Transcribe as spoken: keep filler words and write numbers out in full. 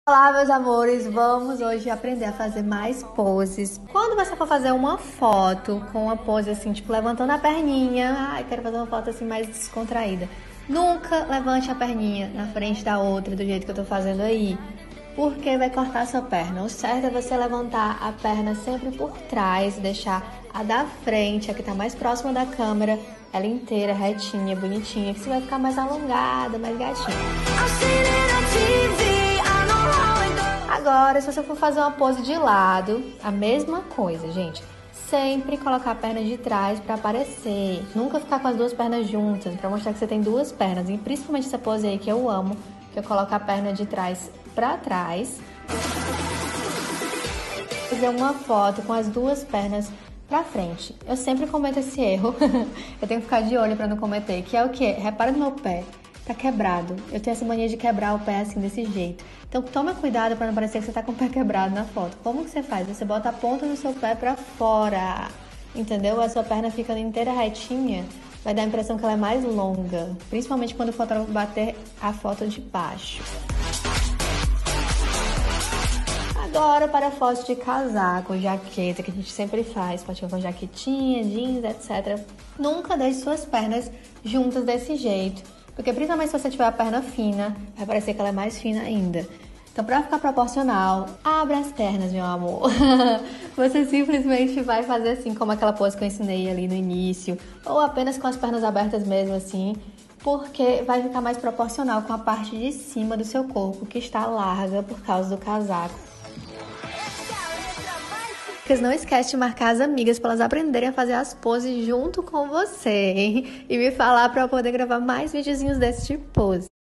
Olá, meus amores, vamos hoje aprender a fazer mais poses. Quando você for fazer uma foto com uma pose assim, tipo levantando a perninha, ai, quero fazer uma foto assim mais descontraída, nunca levante a perninha na frente da outra do jeito que eu tô fazendo aí, porque vai cortar a sua perna. O certo é você levantar a perna sempre por trás, deixar a da frente, a que tá mais próxima da câmera, ela inteira, retinha, bonitinha, que você vai ficar mais alongada, mais gatinha. Agora, se você for fazer uma pose de lado, a mesma coisa, gente. Sempre colocar a perna de trás para aparecer. Nunca ficar com as duas pernas juntas, para mostrar que você tem duas pernas. E principalmente essa pose aí que eu amo, que eu coloco a perna de trás para trás. Fazer uma foto com as duas pernas pra frente. Eu sempre cometo esse erro. Eu tenho que ficar de olho para não cometer, que é o quê? Repara no meu pé. Tá quebrado. Eu tenho essa mania de quebrar o pé assim, desse jeito. Então toma cuidado para não parecer que você tá com o pé quebrado na foto. Como que você faz? Você bota a ponta do seu pé pra fora, entendeu? A sua perna fica inteira retinha, vai dar a impressão que ela é mais longa. Principalmente quando o fotógrafo bater a foto de baixo. Agora para fotos de casaco, jaqueta, que a gente sempre faz. Pode ser com jaquetinha, jeans, etcétera. Nunca deixe suas pernas juntas desse jeito. Porque principalmente se você tiver a perna fina, vai parecer que ela é mais fina ainda. Então, para ficar proporcional, abra as pernas, meu amor. Você simplesmente vai fazer assim, como aquela pose que eu ensinei ali no início. Ou apenas com as pernas abertas mesmo assim. Porque vai ficar mais proporcional com a parte de cima do seu corpo, que está larga por causa do casaco. Não esquece de marcar as amigas para elas aprenderem a fazer as poses junto com você, hein? E me falar para eu poder gravar mais videozinhos desse tipo de pose.